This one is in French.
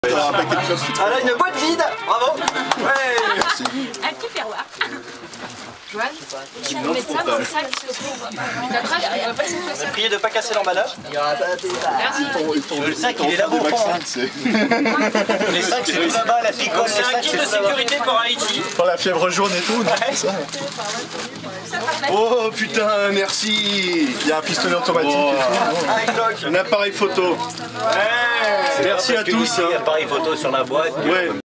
Ah là, une boîte vide. Bravo. Ouais. Un petit perroir. Joanne, tu peux mettre ça dans le sac s'il te plaît. Priez de ne pas casser l'emballage. Merci. Le sac, il est là au fond. Les sacs, c'est tout là-bas, la picole. C'est un kit de sécurité pour Haïti. Pour la fièvre jaune et tout, non? Oh putain, merci. Il y a un pistolet automatique et tout. Un appareil photo. Merci à tous. Appareil photo sur la boîte. Ouais.